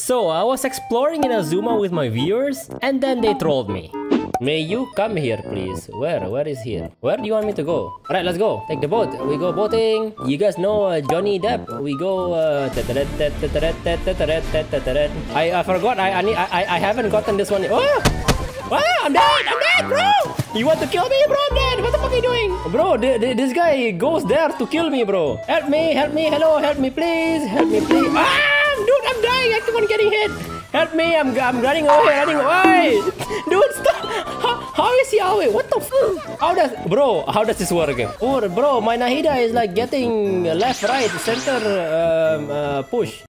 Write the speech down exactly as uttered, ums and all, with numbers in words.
So, I was exploring Inazuma with my viewers, and then they trolled me. May you come here, please? Where? Where is here? Where do you want me to go? Alright, let's go. Take the boat. We go boating. You guys know uh, Johnny Depp. We go... Uh, I, I forgot. I, I, need, I, I haven't gotten this one. Oh! Wow, I'm dead! I'm dead, bro! You want to kill me, bro? I'm dead! What the fuck are you doing? Bro, th th this guy goes there to kill me, bro. Help me, help me, hello, help me, please. Help me, please. Ah! Dude, I'm dying! I keep on getting hit! Help me! I'm, I'm running away, running away! Dude, stop! How, how is he away? What the fuck? How does... Bro, how does this work? Oh, bro, my Nahida is like getting left, right, center, um, uh, push.